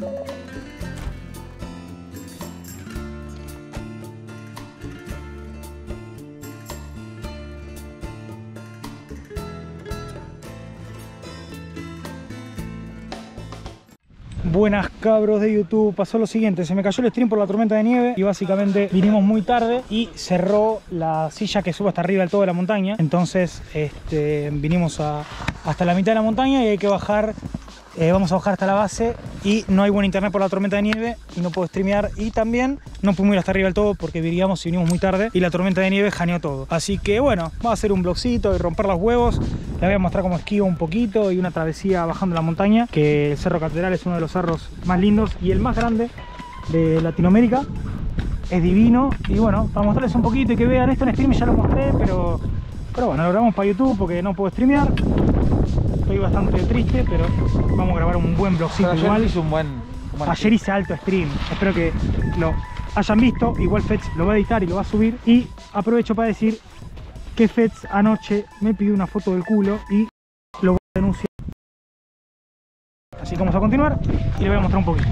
Buenas cabros de YouTube, pasó lo siguiente, se me cayó el stream por la tormenta de nieve y básicamente vinimos muy tarde y cerró la silla que sube hasta arriba del todo de la montaña. Entonces vinimos hasta la mitad de la montaña y hay que bajar, vamos a bajar hasta la base y no hay buen internet por la tormenta de nieve y no puedo streamear, y también no pudimos ir hasta arriba del todo porque viríamos y vinimos muy tarde y la tormenta de nieve janeó todo. Así que bueno, vamos a hacer un vlogcito y romper los huevos. Les voy a mostrar cómo esquivo un poquito y una travesía bajando la montaña, que el Cerro Catedral es uno de los cerros más lindos y el más grande de Latinoamérica. Es divino y bueno, para mostrarles un poquito y que vean esto en stream ya lo mostré, pero bueno, lo grabamos para YouTube porque no puedo streamear. Estoy bastante triste, pero vamos a grabar un buen vlogcito igual. Ayer hice alto stream, espero que lo hayan visto. Igual Fetz lo va a editar y lo va a subir. Y aprovecho para decir que Fetz anoche me pidió una foto del culo y lo voy a denunciar. Así que vamos a continuar y le voy a mostrar un poquito.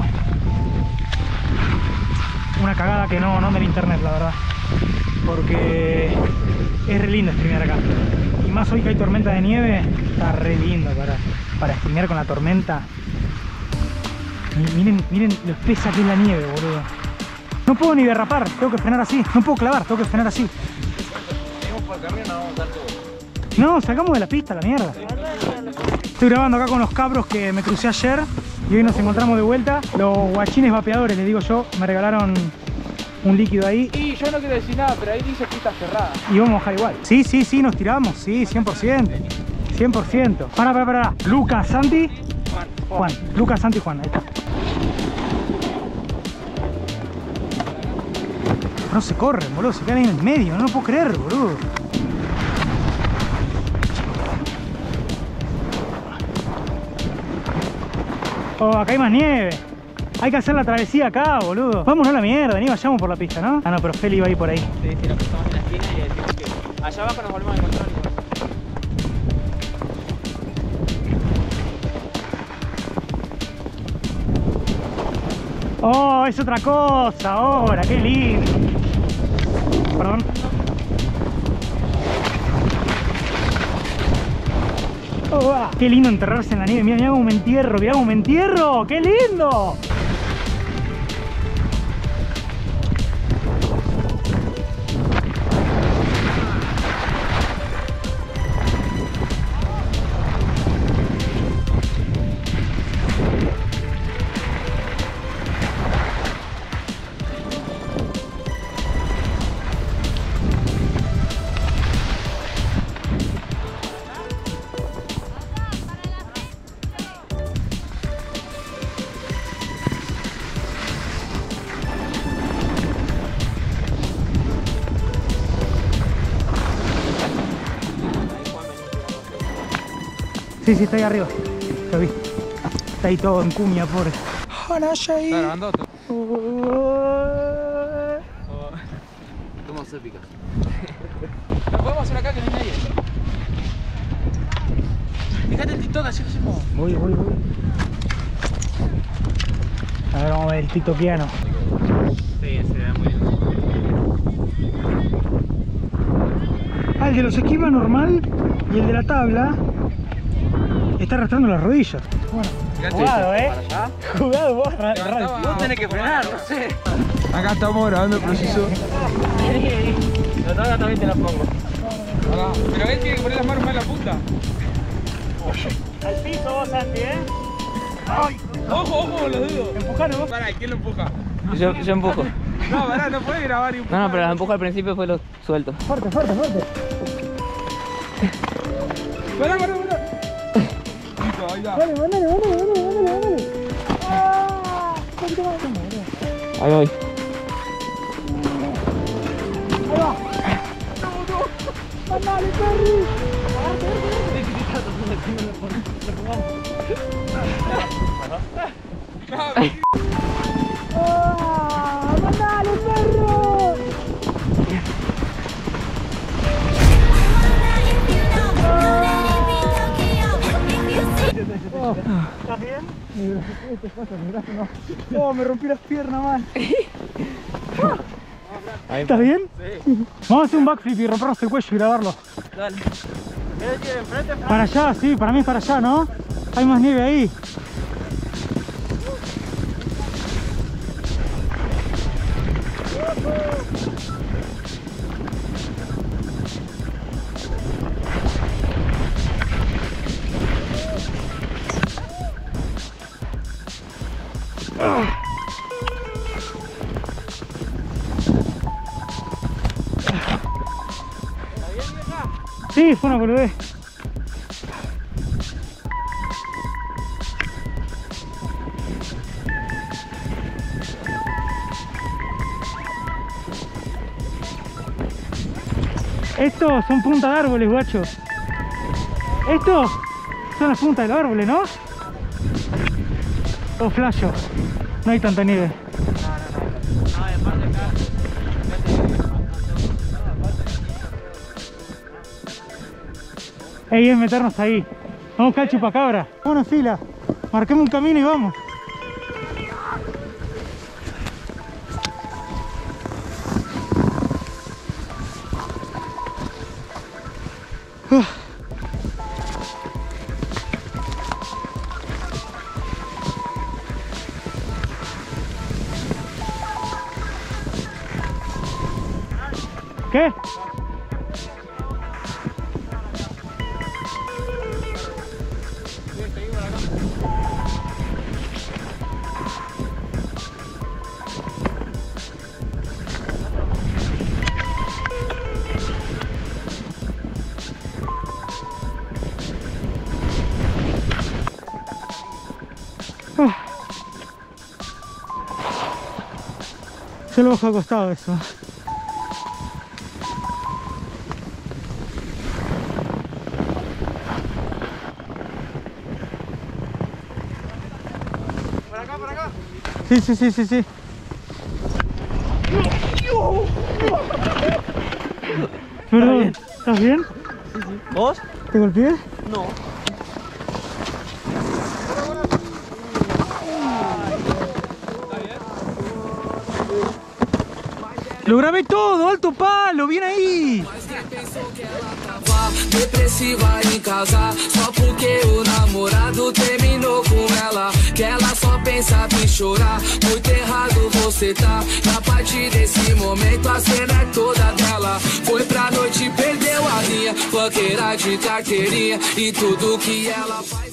Una cagada que no anda en internet, la verdad, porque es re lindo streamear acá. Y más hoy que hay tormenta de nieve, está re lindo para streamear con la tormenta. Miren lo espesa que es la nieve, boludo. No puedo ni derrapar, tengo que frenar así. No puedo clavar, tengo que frenar así. No, sacamos de la pista la mierda. Estoy grabando acá con los cabros que me crucé ayer y hoy nos encontramos de vuelta. Los guachines vapeadores, les digo yo, me regalaron un líquido ahí. Y yo no quiero decir nada, pero ahí dice pista cerrada. Y vamos a bajar igual. Sí, nos tiramos, sí, 100%. 100%. Para. Lucas, Santi, Juan. Lucas, Santi, Juan, ahí está. No se corren, boludo, se quedan ahí en el medio, no lo puedo creer, boludo. Oh, acá hay más nieve. Hay que hacer la travesía acá, boludo. Vámonos a la mierda, ni vayamos por la pista, ¿no? Ah, no, pero Feli iba a ir por ahí. Sí, lo cruzamos en la esquina y decimos que allá abajo nos volvemos a encontrar. Oh, es otra cosa ahora, qué lindo. Perdón. Oh, qué lindo enterrarse en la nieve. Mira cómo me entierro, qué lindo. Sí, está ahí arriba. Lo vi. Está ahí todo en cuña, pobre. ¿Está grabando? Tomas épicas. Lo podemos hacer acá que no hay nadie. Fíjate el TikTok, así lo hacemos. Voy. A ver, vamos a ver el tiktokiano. Sí, se ve muy bien. Ah, el de los esquivas normal y el de la tabla está arrastrando las rodillas. Bueno, jugado, jugado vos. Vos tenés que frenar, no sé. Acá estamos grabando el proceso. Acá también te la pongo. Acá. Pero él tiene que poner las manos más en la punta. Al piso vos, Santi, ¡Ay! ¡Ojo con los dedos! Empujalo vos. Pará, ¿quién lo empuja? Yo empujo. No, pará, no puedes grabar y empujar. No, pero los empujo al principio fue lo suelto. Fuerte. Pará. Listo, ahí va. Dale. Ahí voy. Ahí va. No. Mandale, Perry. ¡Mandale, perro! ¿Estás bien? Oh, me rompí las piernas mal. ¿Estás bien? Sí. Vamos a hacer un backflip y rompernos el cuello y grabarlo. Dale. ¿Quieres ir enfrente, Fran? Para allá, sí, para mí es para allá, ¿no? Hay más nieve ahí. Sí, fue una boludez. Estos son puntas de árboles, guacho. Estos son las puntas de los árboles, ¿no? O flasho. No hay tanta nieve. No, aparte acá. Ey, es meternos ahí. Vamos a buscar el chupacabra. Vámonos en fila. Marquemos un camino y vamos. ¿Qué? Se lo bajo acostado eso. Por acá. Sí. Perdón, ¿estás bien? Sí. ¿Vos? ¿Te golpeé? No. Lo grabé todo, alto palo, bien ahí. Depressiva em casa, só porque o namorado terminou com ela. Que ela só pensava em chorar. Muito errado você tá. E a partir desse momento a cena é toda dela. Foi pra noite e perdeu a linha. Banqueira de carteirinha e tudo que ela faz.